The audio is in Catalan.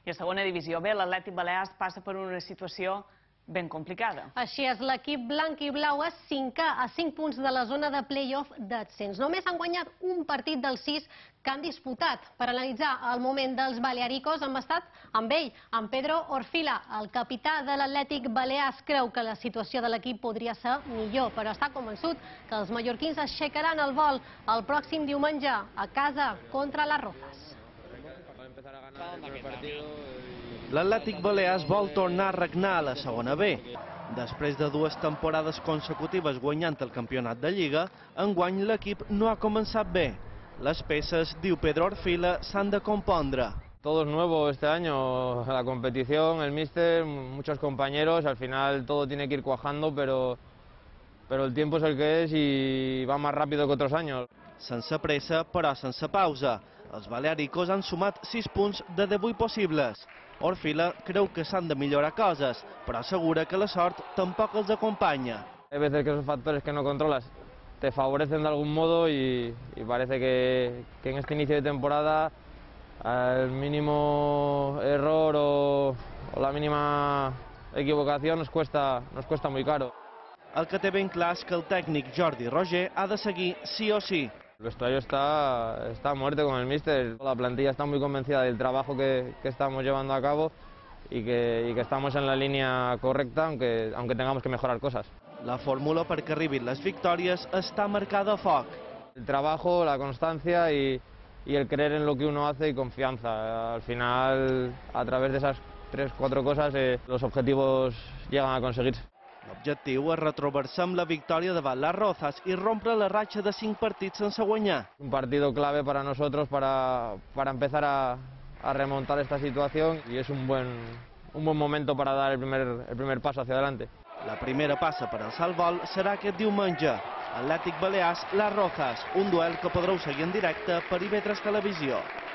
I a segona divisió B, l'Atlètic Balears passa per una situació ben complicada. Així és, l'equip blanc i blau és 5è a 5 punts de la zona de play-off d'ascens. Només han guanyat un partit dels 6 que han disputat. Per analitzar el moment dels balearicos hem estat amb ell, amb Pedro Orfila. El capità de l'Atlètic Balears creu que la situació de l'equip podria ser millor, però està convençut que els mallorquins aixecaran el vol el pròxim diumenge a casa contra les Rozas. L'Atlètic Balears vol tornar a regnar a la segona B. Després de 2 temporades consecutives guanyant el campionat de Lliga, enguany l'equip no ha començat bé. Les peces, diu Pedro Orfila, s'han de compondre. Todo es nuevo este año, la competición, el míster, muchos compañeros, al final todo tiene que ir cuajando, pero el tiempo es el que es y va más rápido que otros años. Sense pressa, però sense pausa. Els balearicos han sumat 6 punts de 18 possibles. Orfila creu que s'han de millorar coses, però assegura que la sort tampoc els acompanya. Hay veces que esos factores que no controlas te favorecen de algún modo y parece que en este inicio de temporada el mínimo error o la mínima equivocación nos cuesta muy caro. El que té ben clar és que el tècnic Jordi Roger ha de seguir sí o sí. El vestuario está a muerte con el míster. La plantilla está muy convencida del trabajo que estamos llevando a cabo y que estamos en la línea correcta, aunque tengamos que mejorar cosas. La fórmula perquè arribin les victòries està marcada a foc. El trabajo, la constancia y el creer en lo que uno hace y confianza. Al final, a través de esas 3-4 cosas, los objetivos llegan a conseguirse. L'objectiu és retrobar-se amb la victòria davant les Rozas i rompre la ratxa de 5 partits sense guanyar. Un partido clave para nosotros para empezar a remontar esta situación y es un buen momento para dar el primer paso hacia adelante. La primera passa per al Salvol serà aquest diumenge. Atlètic Balears, les Rozas, un duel que podreu seguir en directe per IB3 Televisió.